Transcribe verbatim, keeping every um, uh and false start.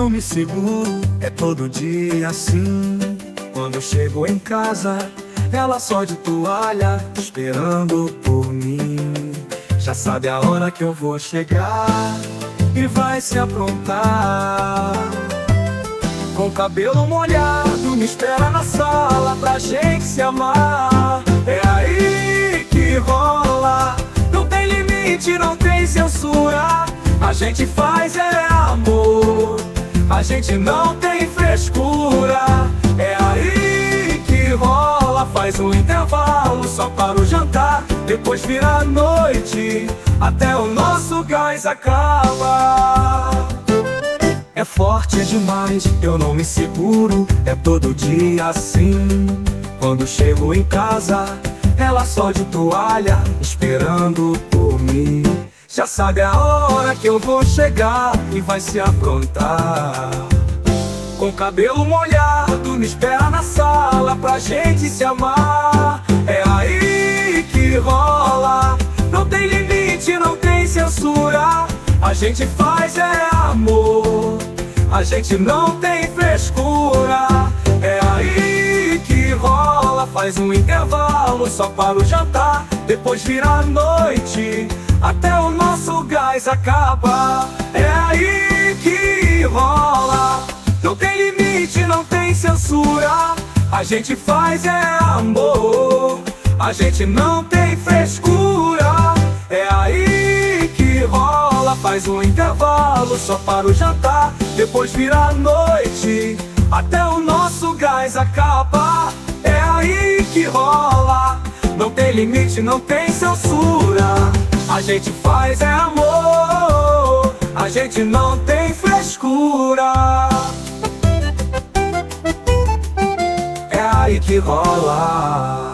não me seguro, é todo dia assim. Quando eu chego em casa, ela só de toalha, esperando por mim. Já sabe a hora que eu vou chegar e vai se aprontar. Com o cabelo molhado, me espera na sala pra gente se amar. É aí que rola, não tem limite, não tem censura. A gente faz é amor, a gente não tem frescura. É aí que rola, faz um intervalo só para o jantar. Depois vira a noite, até o nosso gás acaba. É forte demais, eu não me seguro, é todo dia assim. Quando chego em casa, ela só de toalha, esperando por mim. Já sabe a hora que eu vou chegar e vai se aprontar. Com o cabelo molhado, me espera na sala pra gente se amar. É aí que rola, não tem limite, não tem censura. A gente faz é amor, a gente não tem frescura. É aí que rola, faz um intervalo só para o jantar. Depois vira a noite, até o nosso gás acaba. É aí que rola, não tem limite, não tem censura. A gente faz é amor, a gente não tem frescura. É aí que rola, faz um intervalo só para o jantar. Depois vira a noite, até o nosso gás acaba. É aí que rola, não tem limite, não tem censura. A gente faz é amor, a gente não tem frescura. É aí que rola.